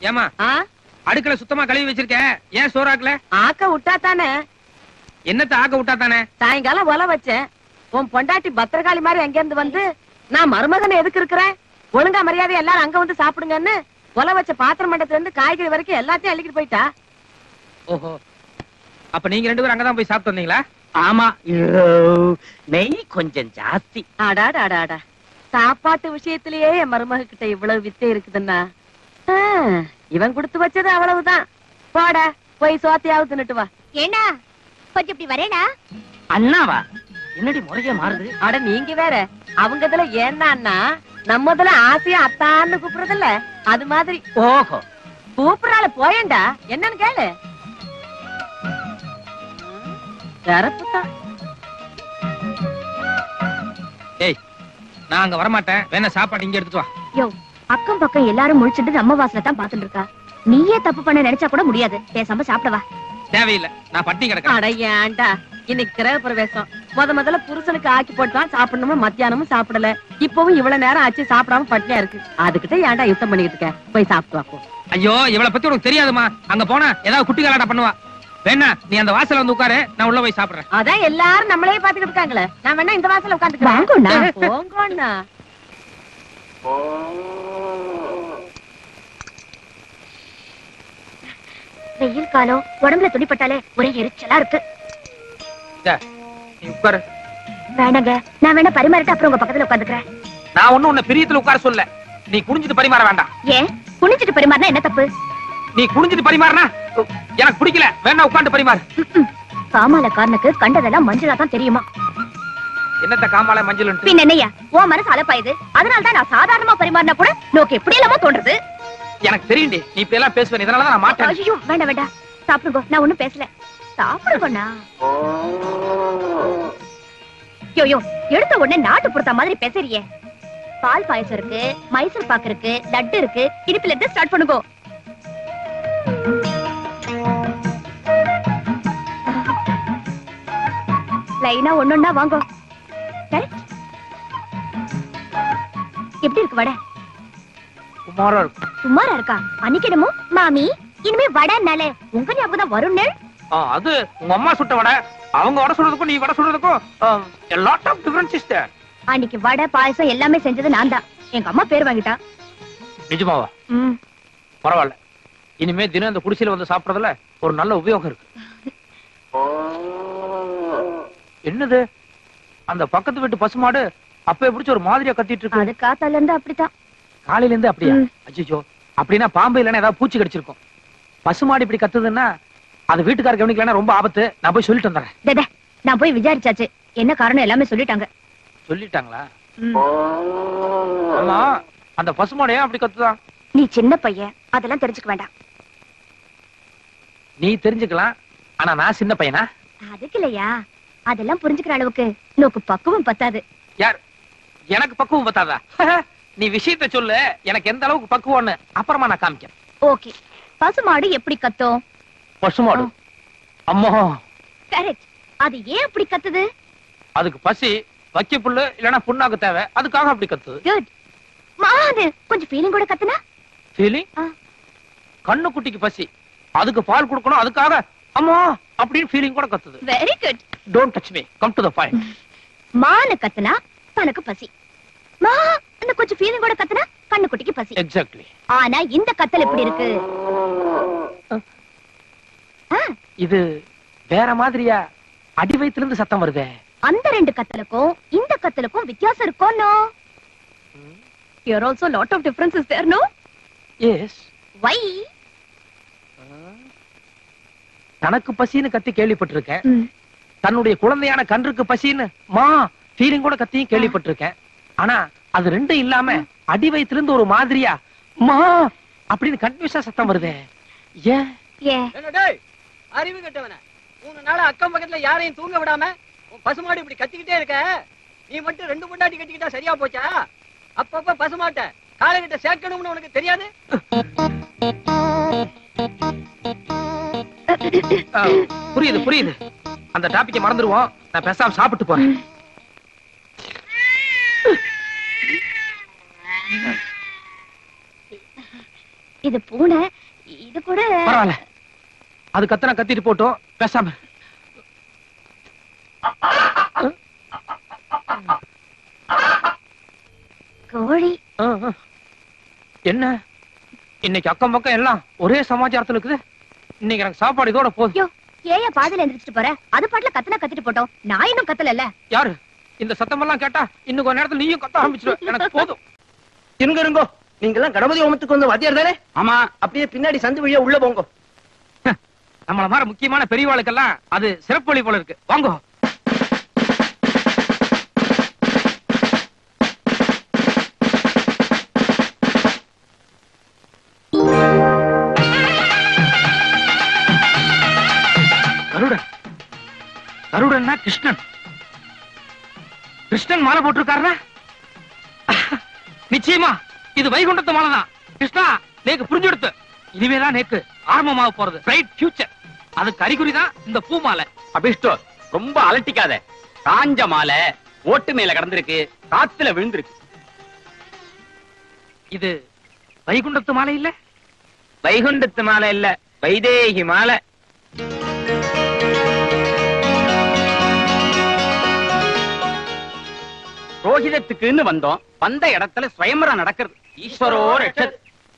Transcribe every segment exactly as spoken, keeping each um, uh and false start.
ஏமா அடுக்கல சுத்தமா கழுவி வச்சிருக்கேன், ஏன் சோறாக்கல? ஆக்க விட்டா தானே. என்னத்த ஆக்க விட்டா தானே? சாயங்காலம் ஒல வச்சேன். உன் பொண்டாட்டி பத்திரகாளி மாதிரி எங்க இருந்து வந்து நான் மருமகன் எதுக்கு இருக்கிறேன், ஒழுங்கா மரியாதை எல்லாரும் அங்க வந்து சாப்பிடுங்கன்னு ஒல வச்ச பாத்திரம் மண்டத்துல இருந்து காய்கறி வரைக்கும் எல்லாத்தையும் அள்ளிக்கிட்டு போயிட்டா. ஓஹோ, அப்ப நீங்க ரெண்டு பேரும் அங்கதான் போய் சாப்பிட்டு வந்தீங்களா? ஆமா, நெய் கொஞ்சம் ஜாஸ்தி. ஆடாடா ஆடாடா, சாப்பாட்டு விஷயத்திலேயே என் மருமக கிட்ட இவ்வளவு வித்தை இருக்குதுன்னா இவன் கொடுத்து வச்சது அவ்வளவுதான். போட போய் சோத்தையாவது தின்னுட்டு வா. ஏண்டா கொஞ்சம் இப்படி வரேடா. அண்ணாவா? என்னடி முறைய மாறுது? அட நீங்க வேற, அவங்க இதுல ஏன்னா நம்மதுல ஆசையா அத்தான்னு கூப்பிடுறதில்ல, அது மாதிரி. ஓஹோ, கூப்பிடறால போயேண்டா, என்னன்னு கேளு. தரப்புதான். ஏய், நான் அங்க வரமாட்டேன், வேணா சாப்பாடு இங்க எடுத்துட்டு வா. யோ, அக்கம் பக்கம் எல்லாரும் முழிச்சுட்டு நம்ம வாசல தான் பாத்துட்டு இருக்கா. நீயே தப்பு பண்ண நினைச்சா கூட முடியாது. பேசாம சாப்பிடவா. தேவையில்லை, நான் பட்டி கிடக்கிறேன். அட ஏன்டா, இன்னைக்கு கிரக பிரவேசம். முத முதல்ல புருஷனுக்கு ஆக்கி போட்டுதான் சாப்பிடணும், மத்தியானமும் சாப்பிடல. இப்பவும் இவ்வளவு நேரம் ஆச்சு சாப்பிடாம பட்டினியா இருக்கு. அதுகிட்ட ஏன்டா யுத்தம் பண்ணிட்டு இருக்க? போய் சாப்பிட்டு வாப்போ. ஐயோ, இவளை பத்தி உனக்கு தெரியாதுமா. அங்க போனா ஏதாவது குட்டி கலாட்டா பண்ணுவா. வேணா நீ அந்த வாசல்ல வந்து உட்காரு, நான் உள்ள போய் சாப்பிடுறேன். அதான் எல்லாரும் நம்மளே பாத்துக்கிட்டு இருக்காங்களே, நான் வேணா இந்த வாசல்ல உட்காந்துக்கிறேன். போங்கண்ணா. வெயில் காலம், உடம்புல துணிப்பட்டாலே ஒரே எரிச்சலா இருக்கு. நீ உட்காரு. வேணாங்க, நான் வேணா பரிமாறிட்டு அப்புறம் உங்க பக்கத்துல உட்காந்துக்கிறேன். நான் ஒண்ணும் உன்னை பிரியத்துல உட்கார சொல்ல. நீ குனிஞ்சிட்டு பரிமாற வேண்டாம். ஏன் குனிஞ்சிட்டு பரிமாறினா என்ன தப்பு? நீ குனிஞ்சிட்டு பரிமாறினா எனக்கு பிடிக்கல. வேணா உட்காந்து பரிமாறு. காமாலக்காரனுக்கு கண்டதெல்லாம் மஞ்சளா தான் தெரியுமா? என்னத்த காமால மஞ்சள்? பின் என்னையா உன் மனசு அலப்பாயுது. அதனாலதான் நான் சாதாரணமா பரிமாறினா கூட நோக்கு எப்படி இல்லாம தோன்றது. எனக்கு தெரியும், நீ இப்ப எல்லாம் பேசுவேன், இதனாலதான் நான் மாட்டேன். ஐயோ வேண்டாம் வேண்டாம், சாப்பிடுங்க. நான் ஒண்ணும் பேசல, சாப்பிடுங்கண்ணா. யோ எடுத்த உடனே நாட்டு பொறுத்த மாதிரி பேசுறியே. பால் பாயசம் இருக்கு, மைசூர் பாக்கு இருக்கு, லட்டு இருக்கு. இடுப்புல இருந்து ஸ்டார்ட் பண்ணுங்க. லைனா ஒன்னொன்னா வாங்க. எப்படி இருக்கு வடை? சுமாரா இருக்கு. சுமாரா இருக்கா? அன்னைக்கு மாமி இனிமே வடைனாலே உங்க ஞாபகம் தான் வரும்னு. அது உங்க அம்மா சுட்ட வடை. அவங்க வடை சுடுறதுக்கும் நீ வடை சுடுறதுக்கும் a lot of difference is there. அன்னைக்கு வடை பாயசம் எல்லாமே செஞ்சது நான் தான். எங்க அம்மா பேர் வாங்கிட்டா. நிஜமாவா? ம், பரவாயில்ல. இனிமே தினம் இந்த குடிசையில வந்து சாப்பிடுறதுல ஒரு நல்ல உபயோகம் இருக்கு. என்னது அந்த பக்கத்து வீட்டு பசுமாடு அப்ப பிடிச்ச ஒரு மாதிரியா கத்திட்டு இருக்கு? அது காத்தால இருந்து அப்படித்தான். காலையில இருந்து அப்படியா? அச்சோ, அப்படின்னா பாம்பு இல்லைன்னா ஏதாவது பூச்சி கடிச்சிருக்கும். பசுமாடு இப்படி கத்துதுன்னா அது வீட்டுக்கார கவனிக்கலன்னா ரொம்ப ஆபத்து. நான் போய் சொல்லிட்டு வந்துடுறேன். நான் போய் விசாரிச்சாச்சு, என்ன காரணம் எல்லாமே சொல்லிட்டாங்க. சொல்லிட்டாங்களா? ஆமா, அந்த பசுமாடு ஏன் அப்படி கத்துதான்? நீ சின்ன பையன், அதெல்லாம் தெரிஞ்சுக்க வேண்டாம். நீ தெரிஞ்சுக்கலாம், ஆனா நான் சின்ன பையனா? அதுக்கு இல்லையா, அதெல்லாம் புரிஞ்சுக்கிற அளவுக்கு நோக்கு பக்குவம் பத்தாது. யார்? எனக்கு பக்குவம் பத்தாதா? நீ விஷயத்த சொல்லு, எனக்கு எந்த அளவுக்கு பக்குவம்னு அப்புறமா நான் காமிக்கிறேன். ஓகே. பசுமாடு எப்படி கத்தும்? பசுமாடு அம்மா கரெக்ட். அது ஏன் அப்படி கத்துது? அதுக்கு பசி, வக்கி புல்லு இல்லனா புண்ணாக்கு தேவை, அதுக்காக அப்படி கத்துது. குட். மாது கொஞ்சம் ஃபீலிங் கூட கத்துனா? ஃபீலிங்? கண்ணு குட்டிக்கு பசி, அதுக்கு பால் கொடுக்கணும், அதுக்காக அம்மா அப்படின்னு ஃபீலிங் கூட கத்துது. Very good. Don't touch me, come to the point. மானு கத்துனா தனக்கு பசி, மா அந்த கொஞ்சம் ஃபீலிங் கூட கத்துனா கண்ணு குட்டிக்கு பசி. எக்ஸாக்ட்லி. ஆனா இந்த கத்தல் எப்படி இருக்கு? இது வேற மாதிரியா அடி வயித்துல இருந்து சத்தம் வருதே. அந்த ரெண்டு கத்தலுக்கும் இந்த கத்தலுக்கும் வித்தியாசம் இருக்கும். No, here also lot of difference is there, no? Yes. Why? தனக்கு பசின்னு கத்தி கேள்விப்பட்டிருக்கேன். தன்னுடைய குழந்தையான கன்றுக்கு பசின்னு மா ஃபீலிங் கூட கத்தியும் கேள்விப்பட்டிருக்கேன். ஆனா அது ரெண்டும் இல்லாம அடி வயித்துல இருந்து ஒரு மாதிரியா மா அப்படின்னு கன்ஃபியூஸா சத்தம் வருதே. ஏன்? டேய் அறிவு கெட்டவனே, மூணு நாள் அக்கம் பக்கத்துல யாரையும் தூங்க விடாம உன் பசுமாடு இப்படி கத்திக்கிட்டே இருக்க. நீ மட்டும் ரெண்டு பொண்டாட்டி கட்டிக்கிட்டா சரியா போச்சா? அப்பப்ப பசுமாட்ட காலைகிட்ட சேர்க்கணும்னு உனக்கு தெரியாது? புரியுது புரியுது. அந்த டாபிக்கை மறந்துடுவோம். நான் பேசாம சாப்பிட்டு போறேன். இது பூனை இது கூட பரவாயில்ல, அது கத்தனா கத்திட்டு போட்டோம், பேசாம. கோழி என்ன இன்னைக்கு அக்கம் பக்கம் எல்லாம் ஒரே சமாச்சாரத்துல இருக்குது. இன்னைக்கு எனக்கு சாப்பாடு இதோட போதும். ஏன் பாதியில எந்திரிச்சிட்டு போற? அது பாட்டுல கத்தனா கத்திட்டு போட்டோம், நான் இன்னும் கத்தல. யாரு இந்த சத்தம் எல்லாம் கேட்டா இன்னும் கொஞ்ச நேரத்துல நீயும் கத்த ஆரம்பிச்சிருவ. எனக்கு போதும். இருங்க இருங்கோ, நீங்க எல்லாம் கணபதி ஹோமத்துக்கு வந்த வாத்தியார் தானே? ஆமா. அப்படியே பின்னாடி சந்து வழியா உள்ள போங்க. நம்மள மாதிரி முக்கியமான பெரியவாளுக்கெல்லாம் அது சிறப்பு வழி போல இருக்கு. வாங்கோ. கருடன் கருடன்னா கிருஷ்ணன். கிருஷ்ணன் மாலை போட்டிருக்காருன்னா நிச்சயமா இது வைகுண்டத்து மாலை தான். கிருஷ்ணா, நேக்கு புரிஞ்செடுத்து. இனிமேதான் நேக்கு ஆரம்பமாக போறது பிரைட் ஃபியூச்சர். அதுக்கு அறிகுறி தான் இந்த பூ மாலை. அபிஷ்டோ, ரொம்ப அலட்டிக்காத. காஞ்ச மாலை ஓட்டு மேல கடந்திருக்கு, காத்துல விழுந்திருக்கு. இது வைகுண்டத்து மாலை இல்ல? வைகுண்டத்து மாலை இல்ல, வைதேகி மாலை. ரோஹிதத்துக்குன்னு வந்தோம். வந்த இடத்துல ஸ்வயம்பரம் நடக்கிறது. ஈஸ்வரோ ரட்சத்.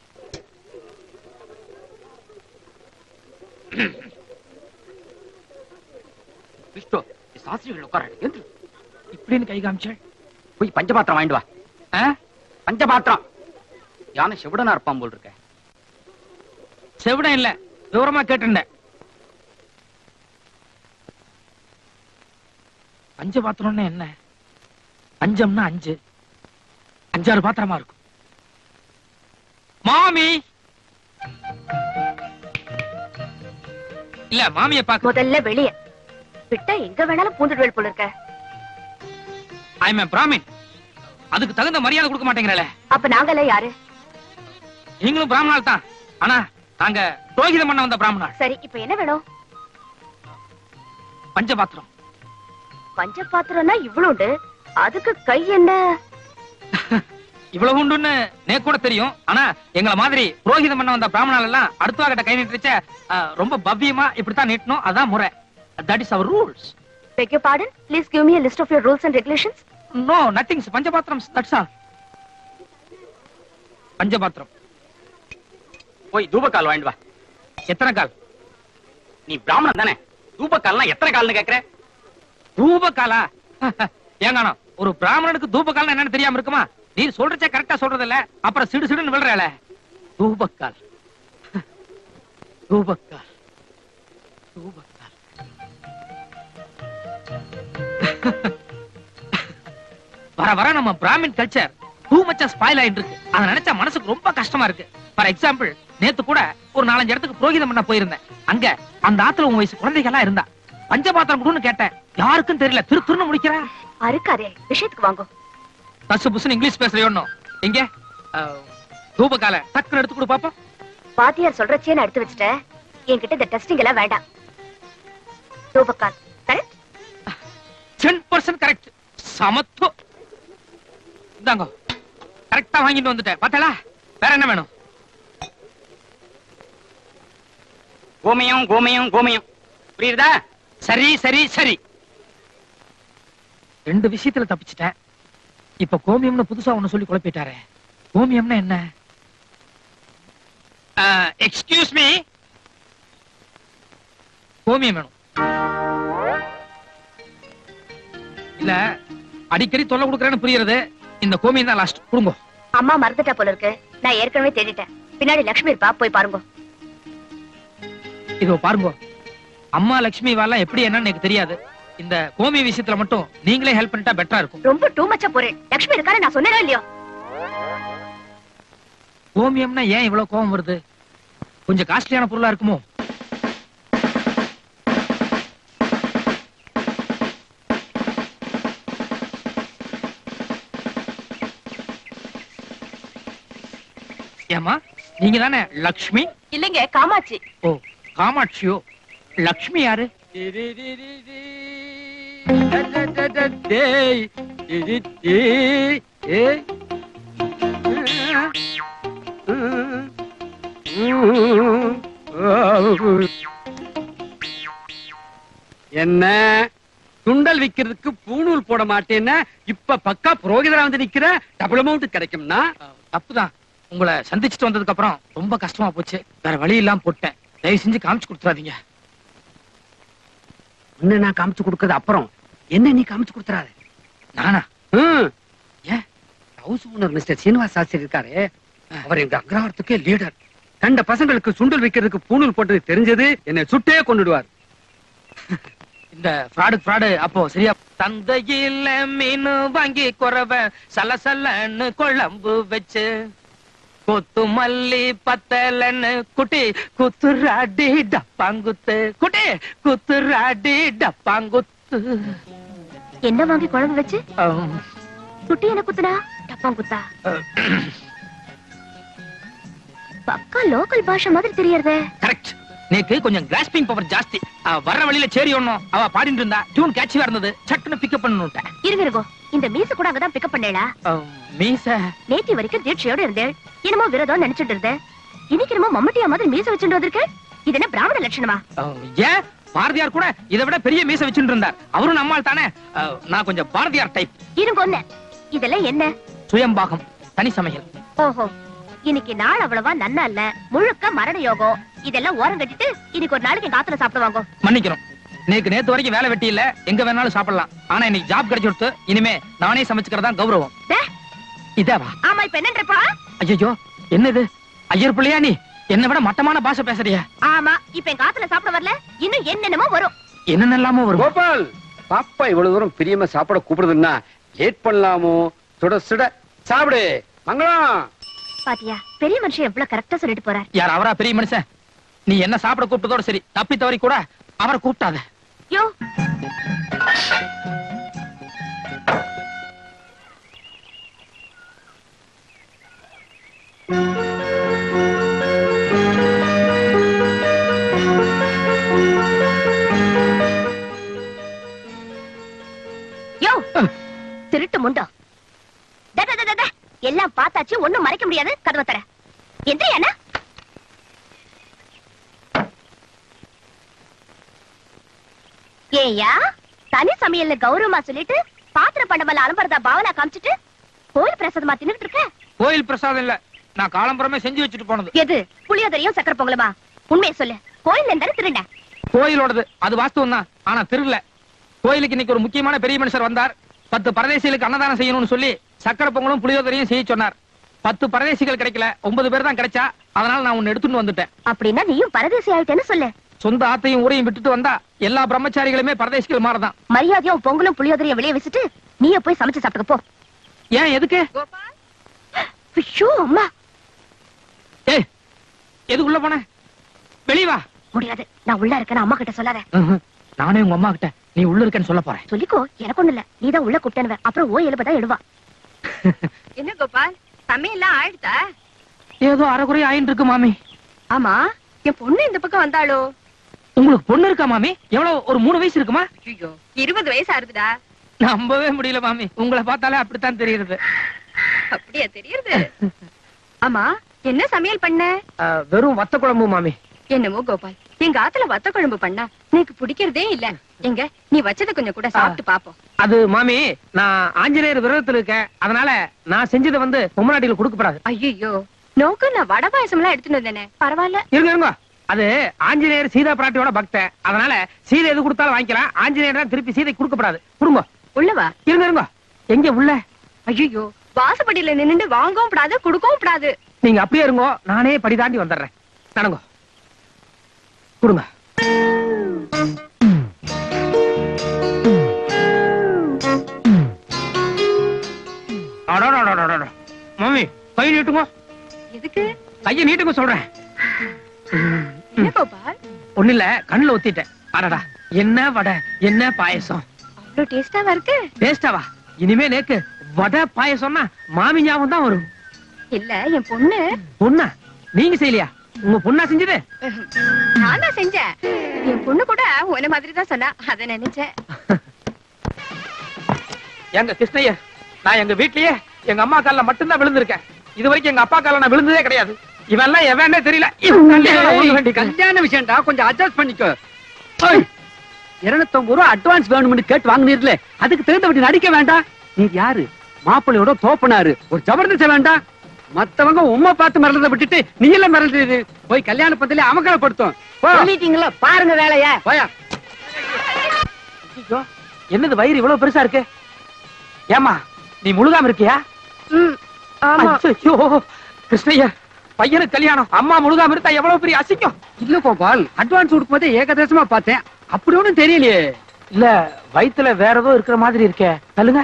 விஷ்ணு, சாஸ்திரிகள் உட்கார இப்படின்னு கை காமிச்சேன். போய் பஞ்சபாத்திரம் வாங்கிட்டு வா. பஞ்சபாத்திரம். யானை செவிடனா இருப்பான் போல் இருக்க. செவிடம் இல்ல, விவரமா கேட்டுண்டேன். பஞ்சபாத்திரம்னா என்ன? பஞ்சம்னா அஞ்சு, அஞ்சாறு பாத்திரமா இருக்கும். மாமி இல்ல, மாமியை பாக்க. முதல்ல வெளிய விட்டா எங்க வேணாலும் பூந்துடுவேல் போல இருக்க. I am Brahmin. அதுக்கு தகுந்த மரியாதை கொடுக்க மாட்டேங்கிறல. அப்ப நாங்கெல்லாம் யாரு? நீங்களும் பிராமணால் தான், ஆனா நாங்க புரோகிதம் பண்ண வந்த பிராமணால். சரி, இப்ப என்ன வேணும்? பஞ்சபாத்திரம். பஞ்ச பாத்திரம்னா இவ்வளவுண்டு, அதுக்கு கை என்ன? இவ்வளவு உண்டுன்னு நேக்கு கூட தெரியும். ஆனா எங்களை மாதிரி புரோகிதம் பண்ண வந்த பிராமணால் எல்லாம் அடுத்த கிட்ட கை நீட்டுச்ச ரொம்ப பவ்யமா இப்படித்தான் நீட்டணும். அதான் முறை. That is our rules. Beg your pardon? Please give me a list of your rules and regulations. No, nothing. பஞ்சபாத்திரம், that's all. பஞ்சபாத்திரம். போய் தூபக்கால் வாங்கிட்டு வா. எத்தனை கால்? நீ பிராமணன் தானே, தூபக்கால்னா எத்தனை கால்னு கேக்குற? தூபக்காலா? ஏங்கானோ, ஒரு பிராமணனுக்கு தூபக்கால்னா என்னன்னு தெரியாம இருக்குமா? நீ சொல்றச்சே கரெக்டா சொல்றது இல்ல, அப்புறம் சிடு சிடுன்னு விழுறல. தூபக்கால், தூபக்கால், தூபக்கால். வர வர நம்ம Brahmin culture too much spoil ஆயிட்டு இருக்கு. அதை நினைச்சா மனசுக்கு ரொம்ப கஷ்டமா இருக்கு. ஃபார் எக்ஸாம்பிள், நேத்து கூட ஒரு நாலஞ்சு இடத்துக்கு புரோகிதம் பண்ண போயிருந்தேன். அங்க அந்த ஆத்துல உன் வயசு குழந்தைகள் இருந்தா. பஞ்சபாத்திரம் கொடுன்னு கேட்டேன், யாருக்கும் தெரியல. திரு திருன்னு முடிக்கிற. அறுக்காதே, விஷயத்துக்கு வாங்க. பசு புசுன்னு இங்கிலீஷ் பேசுறியோன்னு. எங்க தூபக்கால டக்குன்னு எடுத்து கொடு பாப்போம். பாத்தியார் சொல்றச்சே நான் எடுத்து வச்சுட்டேன். என்கிட்ட இந்த டெஸ்டிங் எல்லாம் வேண்டாம். தூபக்கால் கரெக்ட்? Ten percent correct. சமத்து. இந்தாங்க, கரெக்டா வாங்கிட்டு வந்துட்டேன். பார்த்தா வேற என்ன வேணும்? கோமயம் கோமயம் கோமயம். புரியுதா? சரி சரி சரி. ரெண்டு விஷயத்துல தப்பிச்சிட்டேன். இப்ப கோமியம்னு புதுசா ஒண்ணு சொல்லி குழப்பிட்டாரே. கோமியம்னா என்ன? எக்ஸ்கியூஸ் மீ, கோமியம் வேணும். இல்ல, அடிக்கடி தொல்லை கொடுக்கறேன்னு புரியுறது. இந்த கோமியம் தான் லாஸ்ட். கொடுங்க. அம்மா மறந்துட்டா போல இருக்கு. நான் ஏற்கனவே தேடிட்டேன். பின்னாடி லட்சுமி இருப்பா, போய் பாருங்க. இதோ பாருங்க, அம்மா லட்சுமி வாலாம் எப்படி என்னன்னு எனக்கு தெரியாது. இந்த கோமிய விஷயத்துல மட்டும் நீங்களே ஹெல்ப் பண்ணிட்டா பெட்டரா இருக்கும். ரொம்ப டூ மச்சா போறேன். லட்சுமி இருக்காரு, நான் சொன்னேனா இல்லையோ? கோமியம்னா ஏன் இவ்வளவு கோபம் வருது? கொஞ்சம் காஸ்ட்லியான பொருளா இருக்குமோ? ஏமா, நீங்க தானே லக்ஷ்மி? இல்லைங்க, காமாட்சி. ஓ, காமாட்சியோ. லக்ஷ்மி யாரு? ஏய் என்ன சுண்டல் விக்கிறதுக்கு பூணூல் போட மாட்டேன்னா இப்ப பக்கா புரோகிதரா வந்து நிக்கிற டபுள் அமௌண்ட் கிடைக்கும்னா? தப்புதான். உங்களை சந்திச்சுட்டு வந்ததுக்கு அப்புறம் ரொம்ப கஷ்டமா போச்சு. வேற வழி இல்லாம போட்டேன். தயவு செஞ்சு காமிச்சு கொடுத்துறாதீங்க. என்ன நான் காமிச்சு கொடுக்கறது அப்புறம் என்ன நீ காமிச்சு கொடுத்துறாத. நானா? ஏன் house owner mister Srinivas Sastri இருக்காரு, அவர் எங்க அக்ரஹாரத்துக்கே லீடர். கண்ட பசங்களுக்கு சுண்டல் வைக்கிறதுக்கு பூணூல் போட்டது தெரிஞ்சது என்னை சுட்டே கொண்டுடுவார். இந்த ஃப்ராடு ஃப்ராடு அப்போ சரியா. தந்தையில மீன் வாங்கி குறவ சலசலன்னு குழம்பு வச்சு கொத்து மல்லி பத்தலன்னு குட்டி குத்துராடி டப்பாங்குத்து குட்டி குத்துராடி டப்பாங்குத்து. என்ன வாங்கி குழம்பு வச்சு குட்டி என்ன குத்துனா டப்பாங்குத்தா? பக்கா லோக்கல் பாஷை மாதிரி தெரியறதே. கரெக்ட். நேக்கு கொஞ்சம் கிராஸ்பிங் பவர் ஜாஸ்தி. வர்ற வழியில சேரி ஒண்ணும் அவ பாடிட்டு இருந்தா டியூன் கேட்சியா இருந்தது. சட்டுன்னு பிக்கப் பண்ணனுட்டேன். இருங்க இருங்கோ, இந்த மீச கூட அங்கதான் பிக்கப் பண்ணேளா? மீச நேத்தி வரைக்கும் தீட்சையோட இருந்தேன். என்னமோ விரதம் நினைச்சிட்டு இருந்தேன். இன்னைக்கு என்னமோ மம்மட்டியா மாதிரி மீச வச்சுட்டு வந்திருக்க. இது என்ன பிராமண லட்சணமா? ஏன் பாரதியார் கூட இதை விட பெரிய மீச வச்சுட்டு இருந்தார். அவரும் நம்மால் தானே. நான் கொஞ்சம் பாரதியார் டைப். இருங்க ஒண்ணு, இதெல்லாம் என்ன? சுயம்பாகம், தனி சமையல். ஓஹோ, இன்னைக்கு நாள் அவ்வளவா நன்னா இல்ல, முழுக்க மரண யோகம். இதெல்லாம் ஓரம் கட்டிட்டு இன்னைக்கு ஒரு நாளைக்கு காத்துல சாப்பிடுவாங்க. மன்னிக்கிறோம். நேக்கு நேத்து வரைக்கும் வேலை வெட்டி இல்ல, எங்க வேணாலும் சாப்பிடலாம். ஆனா இன்னைக்கு ஜாப் கிடைச்சிடுத்து. இனிமே நானே சமைச்சுக்கிறதா கௌரவம். இதேவா? ஆமா, இப்ப என்னன்றப்பா? ஐயோ, என்னது ஐயர் பிள்ளையா நீ? என்ன விட மட்டமான பாஷை பேசுறிய. ஆமா, இப்ப என் காத்துல சாப்பிட வரல, இன்னும் என்னென்னமோ வரும். என்னென்னலாமோ வரும். கோபால், பாப்பா இவ்வளவு தூரம் பிரியமா சாப்பிட கூப்பிடுதுன்னா லேட் பண்ணலாமோ? சுட சுட சாப்பிடு. மங்களம். பாத்தியா, பெரிய மனுஷன் எவ்வளவு கரெக்டா சொல்லிட்டு போறார். யார் அவரா பெரிய மனுஷன்? நீ என்ன சாப்பிட கூப்பிட்டதோட சரி, தப்பி தவறி கூட அவரை கூப்பிட்டாத. யோ, யோ, திருட்டு முண்டோ. டே, டே, டே, டே, எல்லாம் பார்த்தாச்சு, ஒண்ணும் மறைக்க முடியாது. கதவை தர. எந்திரியானா? ஏயா, தனி சமையல்ல கௌரவமா சொல்லிட்டு பாத்திர பண்டமல்ல அலம்பரதா பாவனா காமிச்சிட்டு கோயில் பிரசாதமா தின்னுட்டு இருக்க. கோயில் பிரசாதம் இல்ல, நான் காலம்பரமே செஞ்சு வச்சுட்டு போனது. எது? புளியோதரையும் சக்கர பொங்கலுமா? உண்மையை சொல்லு. கோயில் இருந்தாலும் திருண்ட. கோயிலோடது அது வாஸ்தவம் தான், ஆனா திருடல. கோயிலுக்கு இன்னைக்கு ஒரு முக்கியமான பெரிய மனுஷர் வந்தார். பத்து பரதேசிகளுக்கு அன்னதானம் செய்யணும்னு சொல்லி சக்கர பொங்கலும் புளியோதரையும் செய்ய சொன்னார். பத்து பரதேசிகள் கிடைக்கல, ஒன்பது பேர் தான் கிடைச்சா. அதனால நான் உன்னை எடுத்துட்டு வந்துட்டேன். அப்படின்னா நீயும் பரதேசி ஆயிட்டேன்னு சொல்லு. சொந்த ஆத்தையும் ஊரையும் விட்டுட்டு வந்தா எல்லா பிரம்மச்சாரிகளுமே பரதேசிகள் மாறதான். மரியாதையா பொங்கலும் புளியோதரையும் வெளியே வச்சுட்டு நீயே போய் சமைச்சு சாப்பிட்டுக்க போ. ஏன், எதுக்கு? ஐயோ அம்மா. ஏய், எது உள்ள போன? வெளிய வா. முடியாது, நான் உள்ள இருக்கேன். அம்மா கிட்ட சொல்லாத. நானே உங்க அம்மா கிட்ட நீ உள்ள இருக்கேன்னு சொல்ல போறேன். சொல்லிக்கோ, எனக்கு ஒண்ணு இல்ல. நீதான் உள்ள கூப்பிட்டேன்னு. அப்புறம் ஓ எழுபதான் எழுவா. என்ன கோபால், சமையல்லாம் ஆயிடுதா? ஏதோ அரைக்குறை ஆயின்னு இருக்கு மாமி. ஆமா, என் பொண்ணு இந்த பக்கம் வந்தாளோ? உங்களுக்கு பொண்ணு இருக்கா மாமி? எவ்வளவு, ஒரு மூணு வயசு இருக்குமா? ஐயோ, இருபது வயசு ஆறுதுடா. நம்பவே முடியல மாமி, உங்களை பார்த்தாலே அப்படித்தான் தெரியுது. அப்படியா தெரியுது? ஆமா, என்ன சமையல் பண்ண? வெறும் வத்த குழம்பு மாமி. என்னமோ கோபால், எங்க ஆத்துல வத்த குழம்பு பண்ணா எனக்கு பிடிக்கிறதே இல்ல. எங்க நீ வச்சத கொஞ்சம் கூட சாப்பிட்டு பாப்போம். அது மாமி, நான் ஆஞ்சநேயர் விரதத்துல இருக்கேன். அதனால நான் செஞ்சதை வந்து பொம்மநாட்டிகள் கொடுக்கப்படாது. ஐயோ, நோக்கு நான் வடை பாயசம் எல்லாம் எடுத்துட்டு வந்தேனே. பரவாயில்ல, இருங்க இருங்க. அது ஆஞ்சநேயர் சீதா பிராட்டியோட பக்தன். அதனால சீதை எது கொடுத்தாலும் வாங்கிக்கலாம். ஆஞ்சநேயர் தான் திருப்பி சீதை கொடுக்கப்படாது. கொடுங்க. உள்ளவா? இருங்க இருங்க. எங்க உள்ள? ஐயோ, வாசப்படியில நின்னுட்டு வாங்கவும் கூடாது, கொடுக்கவும் கூடாது. நீங்க அப்படியே இருங்கோ, நானே படி தாண்டி வந்துடுறேன். நடங்க. கொடுங்க. மாமி, கை நீட்டுங்க. எதுக்கு? கையை நீட்டுங்க சொல்றேன். என்ன கோபால்? ஒண்ணு இல்ல, கண்ணுல ஒத்திட்டேன். அடடா, என்ன வடை, என்ன பாயசம். அவ்வளவு டேஸ்டாவா இருக்கு. டேஸ்டாவா? இனிமே நேக்கு வடை பாயசம்னா மாமி ஞாபகம் தான் வரும். இல்ல, என் பொண்ணு. பொண்ணா? நீங்க செய்யலையா? உங்க பொண்ணா செஞ்சது? நான் தான் செஞ்சேன். என் பொண்ணு கூட உன்ன மாதிரி தான் சொன்னா, அத நினைச்சேன். எங்க கிருஷ்ணய்யர், நான் எங்க வீட்லயே எங்க அம்மா கால்ல மட்டும்தான் விழுந்திருக்கேன். இது வரைக்கும் எங்க அப்பா கால்ல நான் விழுந்ததே கிடையாது. இவெல்லாம் எவனே தெரியல. இவன் கல்யாணம் ஒழுங்கு வேண்டி கல்யாண விஷயம்டா, கொஞ்சம் அட்ஜஸ்ட் பண்ணிக்கோ. இருநூத்தி ஐம்பது ரூபா அட்வான்ஸ் வேணும்னு கேட்டு வாங்கினீர்ல, அதுக்கு தகுந்தபடி நடிக்க வேண்டாம். நீ யாரு? மாப்பிள்ளையோட தோப்பனாரு, ஒரு ஜபர்தஸ்த வேண்டாம். மத்தவங்க உம்மை பார்த்து மிரளத விட்டுட்டு நீ எல்லாம் மிரளது. போய் கல்யாண பந்தலே அமக்கலப்படுத்தும். சொல்லிட்டீங்களா? பாருங்க வேலைய. போயா. என்னது வயிறு இவ்வளவு பெருசா இருக்கு? ஏமா நீ முழுகாம இருக்கியா? ஐயோ கிருஷ்ணய்யா, பையனுக்கு கல்யாணம், அம்மா முழுகாம இருந்தா எவ்வளவு பெரிய அசிங்கம். இல்ல கோபால், அட்வான்ஸ் கொடுக்கும் போதே ஏகதேசமா பார்த்தேன், அப்படி ஒண்ணும் தெரியலையே. இல்ல வயித்துல வேற ஏதோ இருக்கிற மாதிரி இருக்கே. சொல்லுங்க.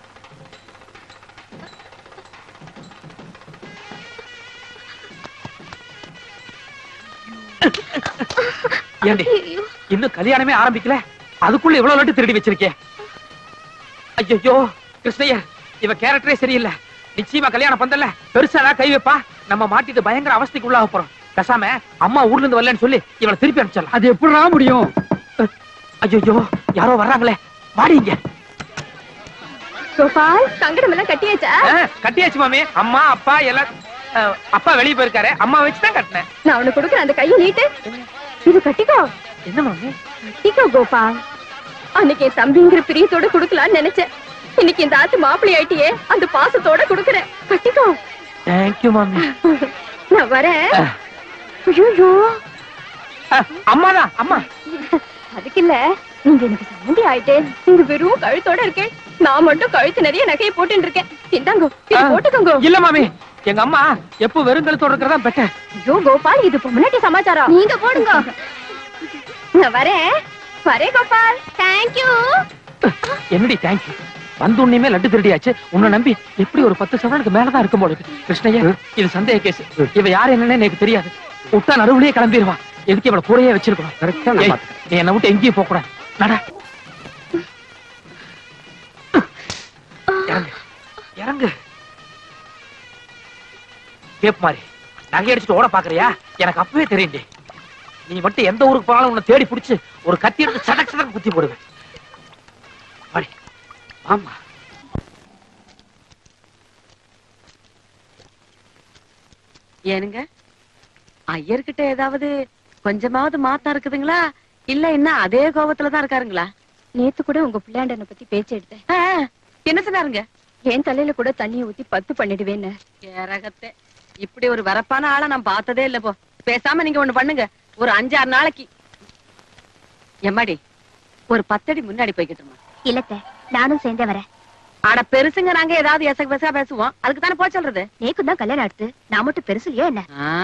ஏண்டி இன்னும் கல்யாணமே ஆரம்பிக்கல, அதுக்குள்ள இவ்வளவு லட்டு திருடி வச்சிருக்கே. ஐயோ கிருஷ்ணய்யா, இவ கேரக்டரே சரியில்லை. நிச்சயமா கல்யாணம் பந்தல்ல பெருசா கை வைப்பா. நம்ம மாட்டிட்டு பயங்கர அவஸ்தைக்கு உள்ளாக போறோம். பேசாம அம்மா ஊர்ல இருந்து வரலன்னு சொல்லி இவளை திருப்பி அனுப்பிச்சிடலாம். அது எப்படிடா முடியும்? ஐயோ யாரோ வர்றாங்களே, வாடிங்க. கோபால், சங்கடம் எல்லாம் கட்டியாச்சா? கட்டியாச்சு மாமி. அம்மா அப்பா எல்லாம், அப்பா வெளியே போயிருக்காரு, அம்மா வச்சுதான் கட்டினேன். நான் உனக்கு கொடுக்குறேன், அந்த கையை நீட்டு. இது கட்டிக்கோ. என்ன மாமி? கட்டிக்கோ கோபால். அன்னைக்கு என் தம்பிங்கிற பிரியத்தோட குடுக்கலான்னு நினைச்சேன். இன்னைக்கு இந்த ஆத்து மாப்பிள்ளை ஆயிட்டியே, அந்த பாசத்தோட குடுக்குறேன். கட்டிக்கோ. தேங்க்யூ மாமி. நான் வரேன். ஐயோ அம்மாதான் அம்மா. அதுக்கு இல்ல, நீங்க எனக்கு சம்மந்தி ஆயிட்டே, நீங்க வெறும் கழுத்தோட இருக்கேன், நான் மட்டும் கழுத்து நிறைய நகையை போட்டு இருக்கேன். இந்தாங்க, இது போட்டுக்கோங்க. இல்ல மாமி, எங்க அம்மா எப்போ வெறும் கழுத்தோட இருக்கிறதா பெட்டர். ஐயோ கோபால், இது பொம்னாட்டி சமாச்சாரம். நீங்க போடுங்க. நான் வரேன். வரேன் கோபால். தேங்க்யூ. என்னடி தேங்க்யூ? வந்து உன்னையுமே லட்டு திருடியாச்சு. உன்னை நம்பி எப்படி ஒரு பத்து சவரனுக்கு மேலதான் இருக்கும் போல இருக்கு. கிருஷ்ணய்யா, இது சந்தேக கேஸ். இவ யாரு என்னன்னு எனக்கு தெரியாது. விட்டா நடுவுலயே கிளம்பிடுவா. எதுக்கு இவளை கூடயே வச்சிருக்கணும்? நீ என்னை விட்டு எங்கேயும் போக கூடாது. நட. இறங்கு இறங்கு. கேப் மாதிரி நகை அடிச்சுட்டு ஓட பாக்குறியா? எனக்கு அப்பவே தெரியுண்டே. நீ மட்டும் எந்த ஊருக்கு போனாலும் உன்னை தேடி பிடிச்சு ஒரு கத்தி எடுத்து சடக் சடக்கு குத்தி போடுவேன். ஆமா. ஏனுங்க, ஐயர்கிட்ட ஏதாவது கொஞ்சமாவது மாத்தம் இருக்குதுங்களா? இல்ல என்ன அதே கோபத்துலதான் இருக்காருங்களா? நேத்து கூட உங்க பிள்ளையாண்டனை பத்தி பேச்சு எடுத்தேன். என்ன சொன்னாருங்க? என் தலையில கூட தண்ணியை ஊத்தி பத்து பண்ணிடுவேன்னு. ஏரகத்தை, இப்படி ஒரு வரப்பான ஆளை நான் பார்த்ததே இல்ல. போ, பேசாம நீங்க ஒண்ணு பண்ணுங்க. ஒரு அஞ்சாறு நாளைக்கு எம்மாடி ஒரு பத்தடி முன்னாடி போய்கிட்டுமா. இல்லத்த, நானும் சேர்ந்தே வரேன். ஆனா பெருசுங்க, நாங்க ஏதாவது எசக்கு பெருசா பேசுவோம், அதுக்கு தானே போய் சொல்றது. நேக்கு தான் கல்யாணம் அடுத்து, நான் மட்டும் பெருசு இல்லையா என்ன?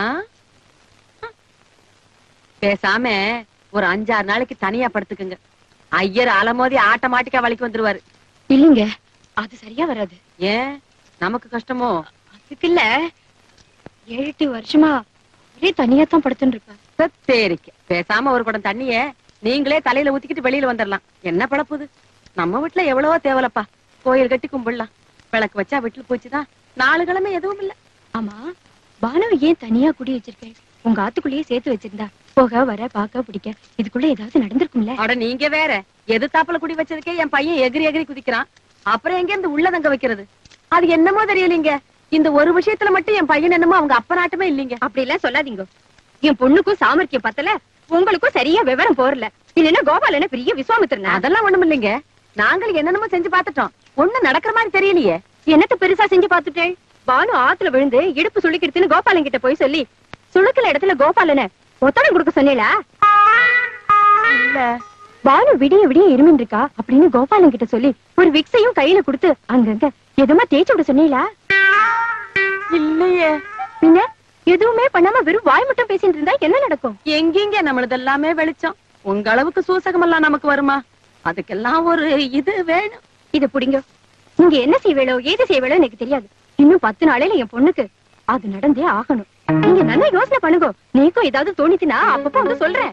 பேசாம ஒரு அஞ்சாறு நாளைக்கு தனியா படுத்துக்குங்க. ஐயர் அலமோதி ஆட்டோமேட்டிக்கா வலிக்கு வந்துருவாரு. இல்லைங்க, அது சரியா வராது. ஏன் நமக்கு கஷ்டமோ? அதுக்கு இல்ல, ஏழு எட்டு வருஷமா ஒரே தனியா தான் படுத்துட்டு இருப்பேன். சரிக்கு பேசாம ஒரு குடம் தண்ணிய நீங்களே தலையில ஊத்திக்கிட்டு வெளியில வந்துடலாம். என்ன பழப்புது? நம்ம வீட்டுல எவ்வளவோ தேவலப்பா. கோயில் கட்டி கும்பிடலாம், விளக்கு வச்சா வீட்டுல போச்சுதான். நாலு கிழமை எதுவும் இல்ல. ஆமா, பானுவை ஏன் தனியா குடி வச்சிருக்கேன்? உங்க ஆத்துக்குள்ளேயே சேர்த்து வச்சிருந்தா போக வர பாக்க பிடிக்க இதுக்குள்ள ஏதாவது நடந்திருக்கும்ல? அட நீங்க வேற, எது தாப்புல குடி வச்சதுக்கே என் பையன் எகிரி எகிரி குதிக்கிறான். அப்புறம் எங்க இருந்து உள்ள தங்க வைக்கிறது? அது என்னமோ தெரியலீங்க. இந்த ஒரு விஷயத்துல மட்டும் என் பையன் என்னமோ அவங்க அப்ப நாட்டுமே இல்லீங்க. அப்படி எல்லாம் சொல்லாதீங்க. என் பொண்ணுக்கும் சாமர்த்தியம் பத்தல, உங்களுக்கும் சரியா விவரம் போறல. இல்லன்னா கோபால் என்ன பெரிய விஸ்வாமித்திரன்? அதெல்லாம் ஒண்ணும் இல்லைங்க. நாங்கள் என்னென்னமோ செஞ்சு பாத்துட்டோம், ஒண்ணும் நடக்கிற மாதிரி தெரியலையே. என்னத்த பெருசா செஞ்சு பாத்துட்டேன்? பானு ஆத்துல விழுந்து இடுப்பு சுளுக்கிடுத்துன்னு கோபாலன் கிட்ட போய் சொல்லி சுளுக்கிற இடத்துல கோபாலன ஒத்தடம் கொடுக்க சொன்னீங்களா? இல்ல, பானு விடிய விடிய இருமின் இருக்கா அப்படின்னு கோபாலன் கிட்ட சொல்லி ஒரு விக்ஸையும் கையில கொடுத்து அங்கங்க எதுமா தேய்ச்சி விட சொன்னீங்களா? இல்லையே. பின்ன எதுவுமே பண்ணாம வெறும் வாய் மட்டும் பேசிட்டு இருந்தா என்ன நடக்கும்? எங்கெங்க நம்மளது எல்லாமே வெளிச்சம். உங்க அளவுக்கு சூசகம் எல்லாம் நமக்கு வருமா? அதுக்கெல்லாம் ஒரு இது வேணும். இது புடிங்க. நீங்க என்ன செய்வேளோ ஏது செய்வேளோ எனக்கு தெரியாது. இன்னும் பத்து நாளையில என் பொண்ணுக்கு அது நடந்தே ஆகணும். நீங்க நல்லா யோசனை பண்ணுங்க. நீக்கும் ஏதாவது தோணிச்சுனா அப்பப்போ வந்து சொல்றேன்.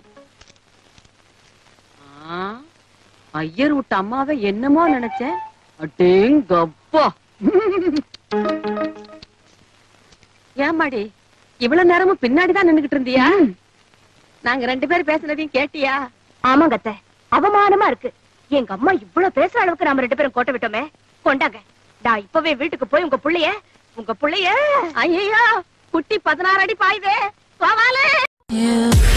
ஐயர் விட்ட அம்மாவை என்னமோ நினைச்சேன். அடேங்கப்பா. ஏமாடி இவ்வளவு நேரமும் பின்னாடிதான் நின்னுகிட்டு இருந்தியா? நாங்க ரெண்டு பேரும் பேசுனதையும் கேட்டியா? ஆமாங்க அத்தை, அவமானமா இருக்கு. எங்க அம்மா இவ்வளவு பேசுற அளவுக்கு நாம ரெண்டு பேரும் கோட்டை விட்டோமே. கொண்டாங்க, நான் இப்பவே வீட்டுக்கு போய் உங்க புள்ளைய உங்க புள்ளைய ஐயோ குட்டி பதினாறு அடி பாய்வே.